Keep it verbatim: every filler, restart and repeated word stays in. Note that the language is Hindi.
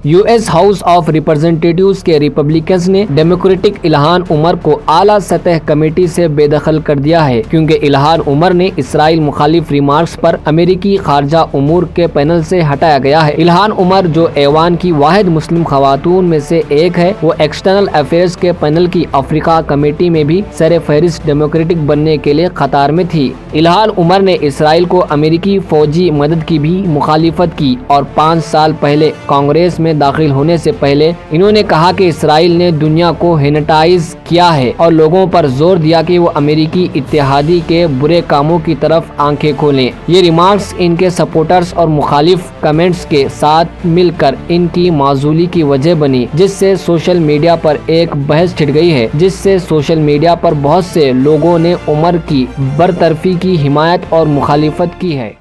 यूएस हाउस ऑफ रिप्रेजेंटेटिव्स के रिपब्लिकन्स ने डेमोक्रेटिक इल्हान उमर को आला सतह कमेटी से बेदखल कर दिया है, क्योंकि इल्हान उमर ने इसराइल मुखालिफ रिमार्क्स पर अमेरिकी खारजा उमूर के पैनल से हटाया गया है। इल्हान उमर, जो ऐवान की वाहिद मुस्लिम खवातून में से एक है, वो एक्सटर्नल अफेयर्स के पैनल की अफ्रीका कमेटी में भी सर फहरिस्त डेमोक्रेटिक बनने के लिए कतार में थी। इल्हान उमर ने इसराइल को अमेरिकी फौजी मदद की भी मुखालिफत की और पाँच साल पहले कांग्रेस में दाखिल होने से पहले इन्होंने कहा कि इसराइल ने दुनिया को हिनेटाइज किया है और लोगों पर जोर दिया कि वो अमेरिकी इत्तेहादी के बुरे कामों की तरफ आंखें खोलें। ये रिमार्क्स इनके सपोर्टर्स और मुखालिफ कमेंट्स के साथ मिलकर इनकी माजूली की वजह बनी, जिससे सोशल मीडिया पर एक बहस छिड़ गई है, जिससे सोशल मीडिया पर बहुत से लोगों ने उमर की बरतरफी की हिमायत और मुखालिफत की है।